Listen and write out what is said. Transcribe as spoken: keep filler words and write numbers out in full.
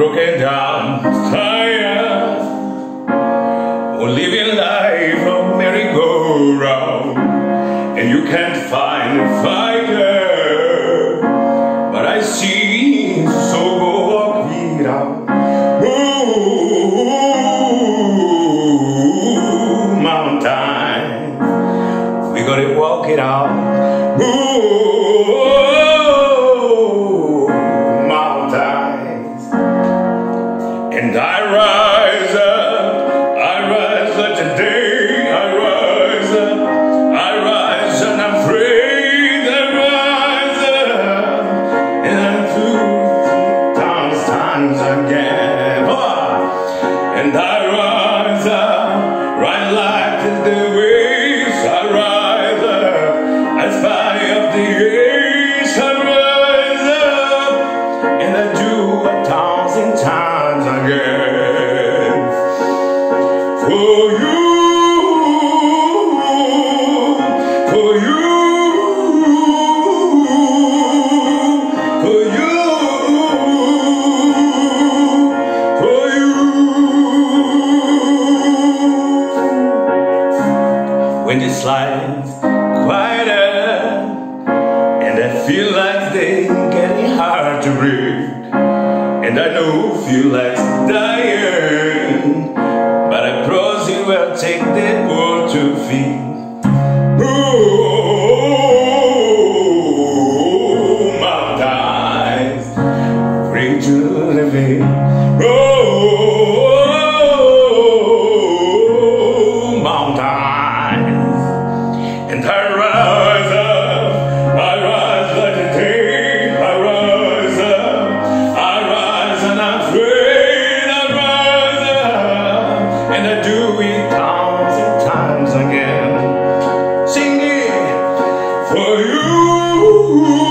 broken down, tired, or living life a merry-go-round, and you can't find a fighter, but I see, so go walk it out. Ooh, mountain, we gotta walk it out. Ooh, and I rise up, I rise up today, I rise up, I rise and I'm free, I rise up, and I'm through times, times again. Oh, and I rise up, right like the waves, I rise up, I fire up the ace, I rise up, and I do a thousand times again. For you, for you, for you, for you. When this life's quieter and I feel like they getting hard to breathe, and I know feel like dying, but I promise you will take that world to feed. Oh, mountains, bring to living. Oh, mountains, and I rise up, I rise like a day, I rise up, I rise and I'm free, I rise up, and I do it thousand times again. Sing it for you.